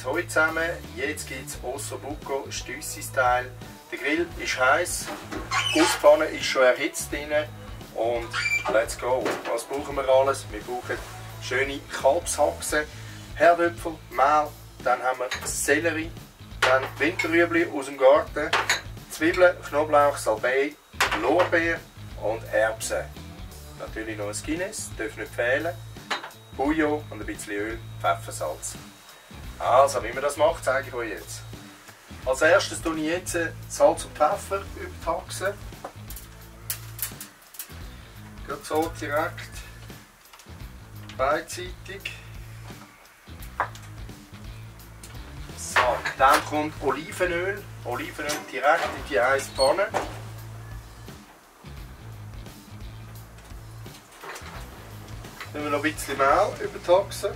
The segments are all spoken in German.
Hallo zusammen, jetzt gibt es Ossobuco Stüssi-Style. Der Grill ist heiß, die Gusspfanne ist schon erhitzt drin und let's go. Was brauchen wir alles? Wir brauchen schöne Kalbshaxen, Herdöpfel, Mehl, dann haben wir Sellerie, dann Winterrüebli aus dem Garten, Zwiebeln, Knoblauch, Salbei, Lorbeer und Erbsen. Natürlich noch ein Guinness, darf nicht fehlen. Bouillon und ein bisschen Öl, Pfeffer, Salz. Also, wie man das macht, zeige ich euch jetzt. Als erstes tue ich jetzt Salz und Pfeffer über die Haxen. Gerade so direkt, beidseitig. So, dann kommt Olivenöl. Olivenöl direkt in die heiße Pfanne. Dann nehmen wir noch ein bisschen Mehl über die Haxen.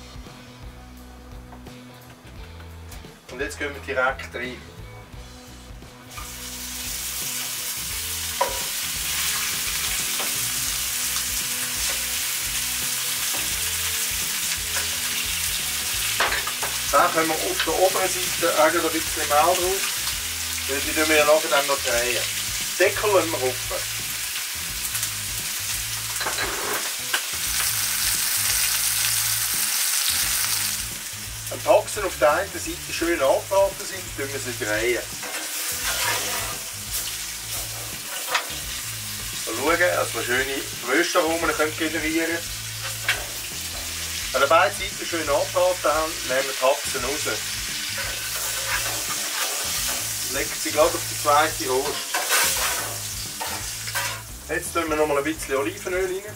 Und jetzt gehen wir direkt rein. Dann können wir auf der oberen Seite ein bisschen Mehl drauf. Weil die wir ja nachher dann noch drehen. Den Deckel lassen wir offen. Wenn die Haxen auf der einen Seite schön angebraten sind, drehen wir sie drehen. So schauen, dass wir schöne Röstaromen generieren können. Wenn wir beide Seiten schön angebraten haben, nehmen wir die Haxen raus. Legen sie gerade auf die zweite Rost. Jetzt tun wir noch mal ein bisschen Olivenöl rein.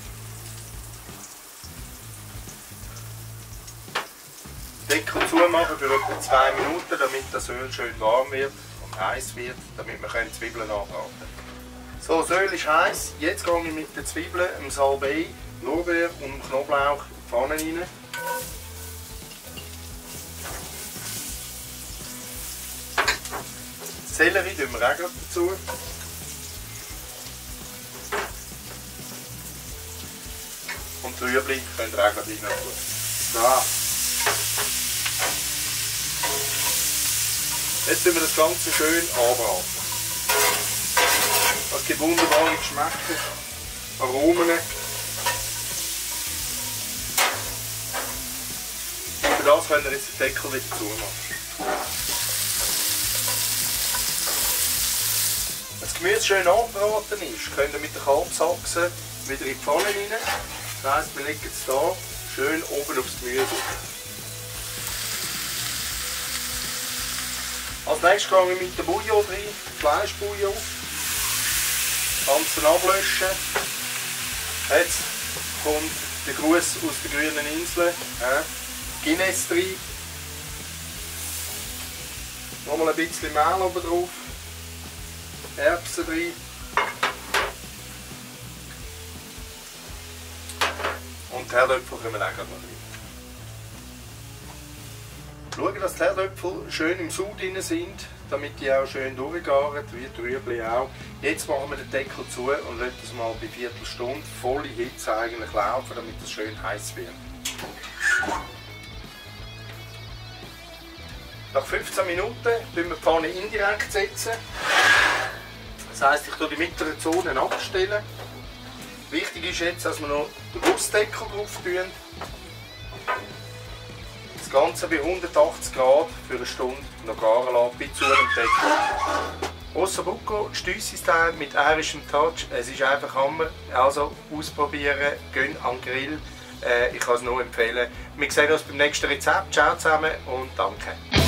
Deckel zumachen für etwa 2 Minuten, damit das Öl schön warm wird und heiß wird, damit wir die Zwiebeln anbraten. So, das Öl ist heiß. Jetzt gehe ich mit den Zwiebeln, dem Salbei, Lorbeer und dem Knoblauch in die Pfanne rein. Sellerie tun wir auch gleich dazu. Und die Rüebli könnt ihr auch gleich rein tun. So. Jetzt tun wir das Ganze schön anbraten. Das gibt wunderbare Geschmäcker, Aromen. Und für das könnt ihr jetzt den Deckel wieder zumachen. Wenn das Gemüse schön angebraten ist, könnt ihr mit der Kalbsachse wieder in die Pfanne rein. Das heisst, wir legen es hier schön oben aufs Gemüse. Als nächstes gehe ich mit dem Bouillon rein, Fleischbouillon. Ganzen ablöschen. Jetzt kommt der Gruß aus den grünen Inseln. Guinness rein. Nochmal ein bisschen Mehl oben drauf. Erbsen rein. Und die Herdöpfel kommen auch noch rein. Schauen, dass die Herdöpfel schön im Sud drin sind, damit die auch schön durchgaren, wie die Rüebli auch. Jetzt machen wir den Deckel zu und lassen das mal bei Viertelstunde volle Hitze eigentlich laufen, damit es schön heiß wird. Nach 15 Minuten setzen wir die Pfanne indirekt setzen. Das heisst, ich tue die mittleren Zonen abstellen. Wichtig ist jetzt, dass wir noch den Wurstdeckel drauf tun. Das Ganze bei 180 Grad für eine Stunde noch garen lassen, bis zu dem Deckel. Ossobuco Stüssi-Style mit irischem Touch. Es ist einfach Hammer. Also ausprobieren, gehen an den Grill. Ich kann es nur empfehlen. Wir sehen uns beim nächsten Rezept. Ciao zusammen und danke.